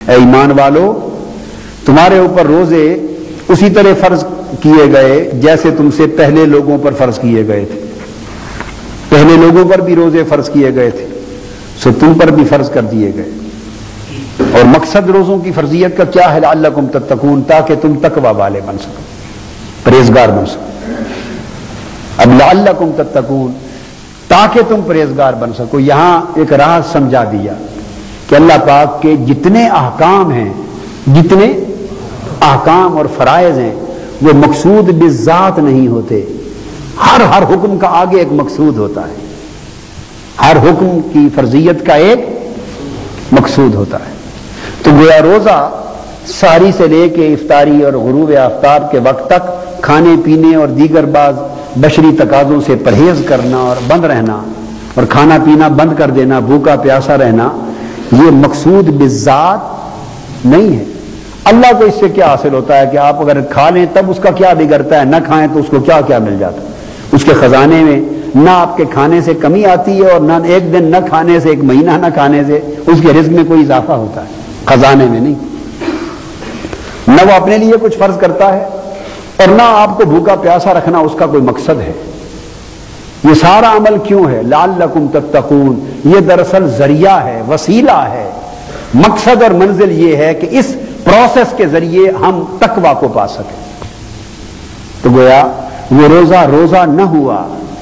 اے ایمان والو تمہارے اوپر روزے اسی طرح فرض کیے گئے جیسے تم سے پہلے لوگوں پر فرض کیے گئے تھے. پہلے لوگوں پر بھی روزے فرض کیے گئے تھے سو تم پر بھی فرض کر دیے گئے. اور مقصد روزوں کی فرضیت کا کیا ہے؟ لعلکم تتقون، تاکہ تم تقوی والے بن سکو، پرہیزگار بن سکو. اب لعلکم تتقون تاکہ تم پرہیزگار بن سکو، یہاں ایک راز سمجھا دیا کہ اللہ پاک کے جتنے احکام ہیں، جتنے احکام اور فرائض ہیں وہ مقصود بالذات نہیں ہوتے. ہر حکم کا آگے ایک مقصود ہوتا ہے، ہر حکم کی فرضیت کا ایک مقصود ہوتا ہے. تو گویا روزہ سحری سے لے کے افطاری اور غروب آفتاب کے وقت تک کھانے پینے اور دیگر بعض بشری تقاضوں سے پرہیز کرنا اور بند رہنا اور کھانا پینا بند کر دینا، بھوکا پیاسا رہنا، یہ مقصود بالذات نہیں ہے. اللہ کو اس سے کیا حاصل ہوتا ہے کہ آپ اگر کھا لیں تب اس کا کیا بگڑتا ہے، نہ کھائیں تو اس کو کیا کیا مل جاتا ہے. اس کے خزانے میں نہ آپ کے کھانے سے کمی آتی ہے اور نہ ایک دن نہ کھانے سے، ایک مہینہ نہ کھانے سے اس کے رزق میں کوئی اضافہ ہوتا ہے، خزانے میں نہیں. نہ وہ اپنے لیے کچھ فرض کرتا ہے اور نہ آپ کو بھوکا پیاسا رکھنا اس کا کوئی مقصد ہے. یہ سارا عمل کیوں ہے؟ لعلکم تتقون، یہ دراصل ذریعہ ہے، وسیلہ ہے. مقصد اور منزل یہ ہے کہ اس پروسیس کے ذریعے ہم تقوی کو پا سکیں. تو گویا وہ روزہ نہ ہوا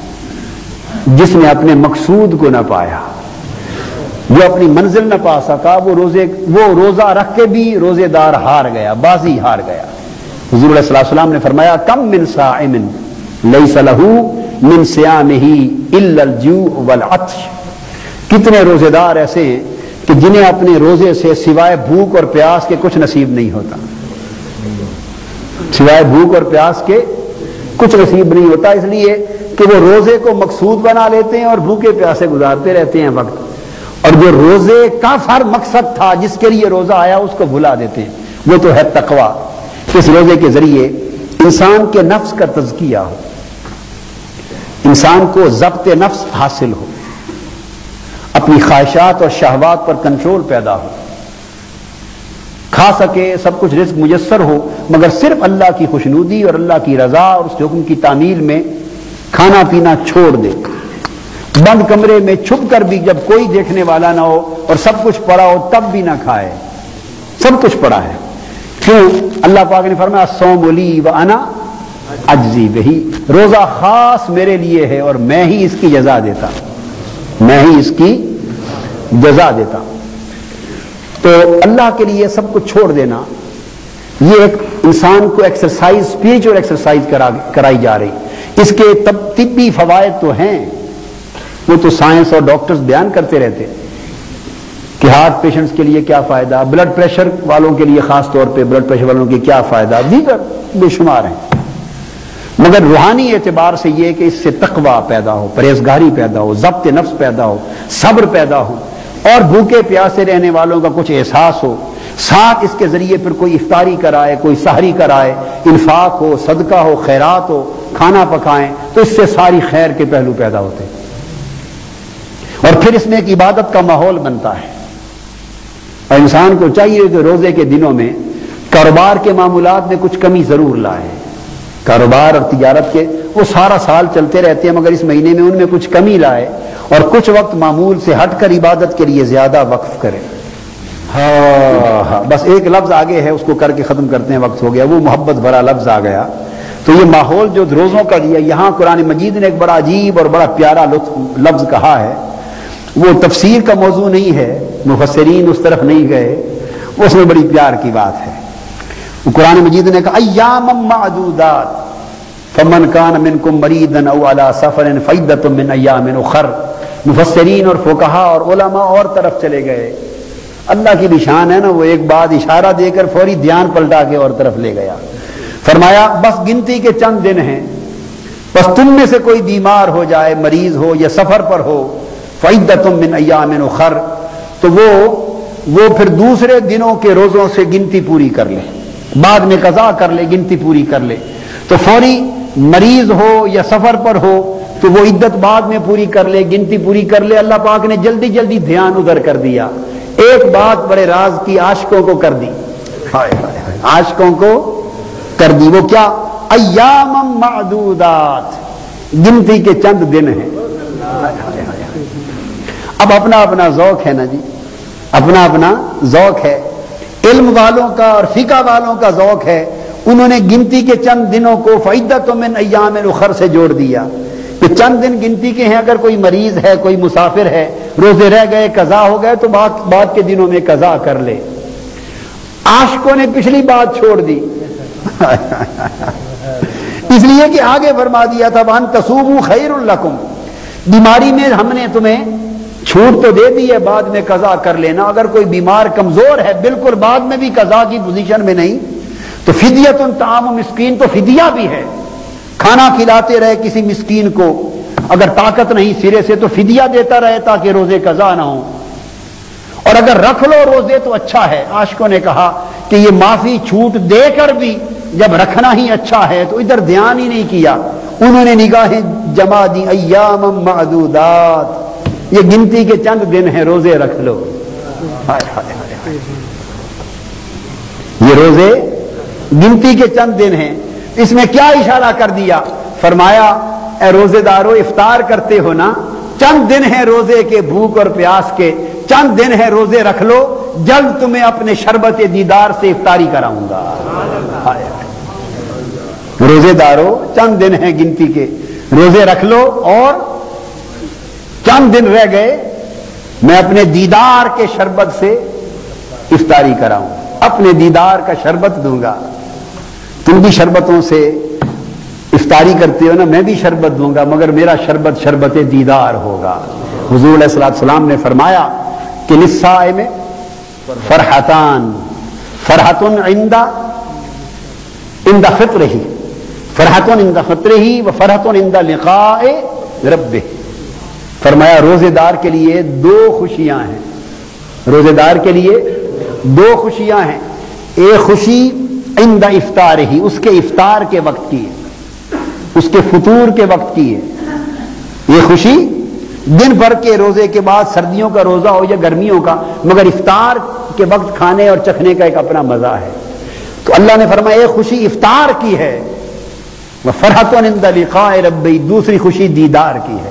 جس نے اپنے مقصود کو نہ پایا، جو اپنی منزل نہ پا سکا، وہ روزہ رکھ کے بھی روزے دار ہار گیا، بازی ہار گیا. حضور علیہ الصلوۃ والسلام نے فرمایا کم من صائم لیس لہ من صیامہ الا الجوع والعطش. کتنے روزے دار ایسے ہیں کہ جنہیں اپنے روزے سے سوائے بھوک اور پیاس کے کچھ نصیب نہیں ہوتا، سوائے بھوک اور پیاس کے کچھ نصیب نہیں ہوتا، اس لیے کہ وہ روزے کو مقصود بنا لیتے ہیں اور بھوکے پیاسے گزارتے رہتے ہیں وقت، اور جو روزے کا ہر مقصد تھا جس کے لیے روزہ آیا اس کو بھلا دیتے ہیں. وہ تو ہے تقوی. اس روزے کے ذریعے انسان کے نفس کا تزکیہ ہو، انسان کو ضبط نفس حاصل ہو، اپنی خواہشات اور شہوات پر کنٹرول پیدا ہو، کھا سکے، سب کچھ رزق میسر ہو، مگر صرف اللہ کی خوشنودی اور اللہ کی رضا اور اس حکم کی تعمیل میں کھانا پینا چھوڑ دے. بند کمرے میں چھپ کر بھی جب کوئی دیکھنے والا نہ ہو اور سب کچھ پڑا ہو تب بھی نہ کھائے، سب کچھ پڑا ہے. کیوں؟ اللہ پاک نے فرمایا الصوم لی وانا اجزی بہ، روزہ خاص میرے لیے ہے اور میں ہی اس کی جزا دیتا، میں ہی اس کی جزا دیتا. تو اللہ کے لیے سب کچھ چھوڑ دینا، یہ ایک انسان کو ایکسرسائز، اسپریچول ایکسرسائز کرائی جا رہی. اس کے طبی فوائد تو ہیں، وہ تو سائنس اور ڈاکٹرز بیان کرتے رہتے کہ ہارٹ پیشنٹس کے لیے کیا فائدہ، بلڈ پریشر والوں کے لیے خاص طور پہ بلڈ پریشر والوں کے کیا فائدہ، دیگر بے شمار ہیں. مگر روحانی اعتبار سے یہ کہ اس سے تقوی پیدا ہو، پرہیزگاری پیدا ہو، ضبط نفس پیدا ہو، صبر پیدا ہو، اور بھوکے پیاسے رہنے والوں کا کچھ احساس ہو. ساتھ اس کے ذریعے پھر کوئی افطاری کرائے، کوئی سحری کرائے، انفاق ہو، صدقہ ہو، خیرات ہو، کھانا پکائیں، تو اس سے ساری خیر کے پہلو پیدا ہوتے ہیں. اور پھر اس میں ایک عبادت کا ماحول بنتا ہے. اور انسان کو چاہیے کہ روزے کے دنوں میں کاروبار کے معمولات میں کچھ کمی ضرور لائے. کاروبار اور تجارت کے وہ سارا سال چلتے رہتے ہیں، مگر اس مہینے میں ان میں کچھ کمی لائے اور کچھ وقت معمول سے ہٹ کر عبادت کے لیے زیادہ وقف کرے. ہاں بس ایک لفظ آگے ہے، اس کو کر کے ختم کرتے ہیں، وقت ہو گیا. وہ محبت بھرا لفظ آ گیا. تو یہ ماحول جو روزوں کا لیا، یہاں قرآن مجید نے ایک بڑا عجیب اور بڑا پیارا لفظ کہا ہے. وہ تفسیر کا موضوع نہیں ہے، مفسرین اس طرف نہیں گئے، اس میں بڑی پیار کی بات ہے. قرآن مجید نے کہا ایام معدودات فمن کان منکم مریضا او علی سفر فعدۃ من ایام اخر. مفسرین اور فقہا اور علماء اور طرف چلے گئے. اللہ کی بھی شان ہے نا، وہ ایک بات اشارہ دے کر فوری دھیان پلٹا کے اور طرف لے گیا. فرمایا بس گنتی کے چند دن ہیں، بس تم میں سے کوئی بیمار ہو جائے، مریض ہو یا سفر پر ہو، فعدۃ من ایام اخر، تو وہ پھر دوسرے دنوں کے روزوں سے گنتی پوری کر لے، بعد میں قضا کر لے، گنتی پوری کر لے. تو فوری مریض ہو یا سفر پر ہو تو وہ عدت بعد میں پوری کر لے، گنتی پوری کر لے. اللہ پاک نے جلدی جلدی دھیان ادھر کر دیا. ایک بات بڑے راز کی عاشقوں کو کر دی، عاشقوں کو کر دی، وہ کیا؟ ایام معدودات، گنتی کے چند دن ہیں۔ اب اپنا اپنا ذوق ہے نا جی، اپنا اپنا ذوق ہے، علم والوں کا اور فقہ والوں کا ذوق ہے، انہوں نے گنتی کے چند دنوں کو فعدۃ من ایام اخر سے جوڑ دیا کہ چند دن گنتی کے ہیں، اگر کوئی مریض ہے، کوئی مسافر ہے، روزے رہ گئے، قضا ہو گئے تو بعد کے دنوں میں قضا کر لے۔ عاشقوں نے پچھلی بات چھوڑ دی اس لیے کہ آگے فرما دیا تھا وَأَن تَصُومُوا خَيْرٌ لَكُمْ، بیماری میں ہم نے تمہیں چھوٹ تو دے دی ہے، بعد میں قضا کر لینا۔ اگر کوئی بیمار کمزور ہے، بالکل بعد میں بھی قضا کی پوزیشن میں نہیں، تو فدیۃ طعام مسکین، تو فدیہ بھی ہے، کھانا کھلاتے رہے کسی مسکین کو، اگر طاقت نہیں سرے سے تو فدیہ دیتا رہے تاکہ روزے قضا نہ ہو، اور اگر رکھ لو روزے تو اچھا ہے۔ عاشقوں نے کہا کہ یہ معافی چھوٹ دے کر بھی جب رکھنا ہی اچھا ہے تو ادھر دھیان ہی نہیں کیا، انہوں نے نگاہیں جما دی، ایام معدودات، یہ گنتی کے چند دن ہیں، روزے رکھ لو۔ یہ روزے گنتی کے چند دن ہیں، اس میں کیا اشارہ کر دیا؟ فرمایا اے روزے دارو، افطار کرتے ہو نا، چند دن ہیں روزے کے، بھوک اور پیاس کے، چند دن ہیں، روزے رکھ لو، جلد تمہیں اپنے شربت دیدار سے افطاری کراؤں گا۔ روزے دارو، چند دن ہیں گنتی کے، روزے رکھ لو، اور چند دن رہ گئے، میں اپنے دیدار کے شربت سے افطاری کراؤں، اپنے دیدار کا شربت دوں گا۔ تم بھی شربتوں سے افطاری کرتے ہو نا، میں بھی شربت دوں گا، مگر میرا شربت شربت دیدار ہوگا۔ حضور علیہ السلام نے فرمایا کہ للصائم فرحتان، فرحت عند فطرہ، فرحت عند فطرہ و فرحت عند لقاء ربہ۔ فرمایا روزے دار کے لیے دو خوشیاں ہیں، روزے دار کے لیے دو خوشیاں ہیں، ایک خوشی عند افطار ہی، اس کے افطار کے وقت کی ہے، اس کے فطور کے وقت کی ہے، یہ خوشی دن بھر کے روزے کے بعد، سردیوں کا روزہ ہو یا گرمیوں کا، مگر افطار کے وقت کھانے اور چکھنے کا ایک اپنا مزہ ہے۔ تو اللہ نے فرمایا ایک خوشی افطار کی ہے، وَفَرْحَةٌ عِندَ لِقَاءِ رَبِّهِ، دوسری خوشی دیدار کی ہے۔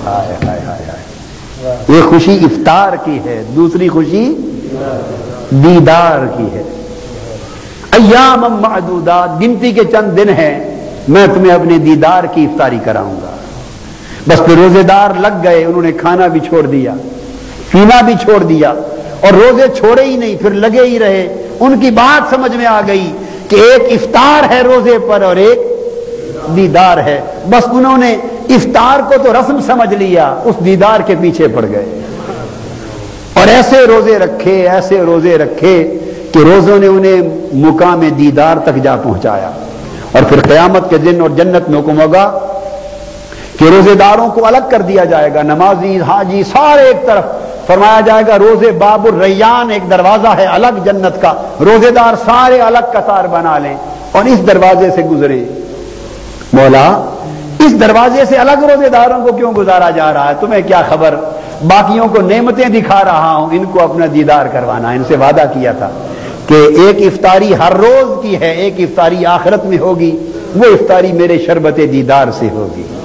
ایک خوشی افطار کی ہے، دوسری خوشی دیدار کی ہے۔ ایام معدودات، گنتی کے چند دن ہیں، میں تمہیں اپنے دیدار کی افطاری کراؤں گا۔ بس پھر روزے دار لگ گئے، انہوں نے کھانا بھی چھوڑ دیا، پینا بھی چھوڑ دیا، اور روزے چھوڑے ہی نہیں، پھر لگے ہی رہے۔ ان کی بات سمجھ میں آ گئی کہ ایک افطار ہے روزے پر اور ایک دیدار ہے، بس انہوں نے افطار کو تو رسم سمجھ لیا، اس دیدار کے پیچھے پڑ گئے، اور ایسے روزے رکھے، ایسے روزے رکھے کہ روزوں نے انہیں مقام دیدار تک جا پہنچایا۔ اور پھر قیامت کے دن اور جنت میں حکم ہوگا کہ روزے داروں کو الگ کر دیا جائے گا، نمازی، حاجی، سارے ایک طرف، فرمایا جائے گا روزے باب الریان، ایک دروازہ ہے الگ جنت کا، روزے دار سارے الگ قطار بنا لیں اور اس دروازے سے گزریں۔ مولا اس دروازے سے الگ روزے داروں کو کیوں گزارا جا رہا ہے؟ تمہیں کیا خبر، باقیوں کو نعمتیں دکھا رہا ہوں، ان کو اپنا دیدار کروانا ہے۔ ان سے وعدہ کیا تھا کہ ایک افطاری ہر روز کی ہے، ایک افطاری آخرت میں ہوگی، وہ افطاری میرے شربت دیدار سے ہوگی۔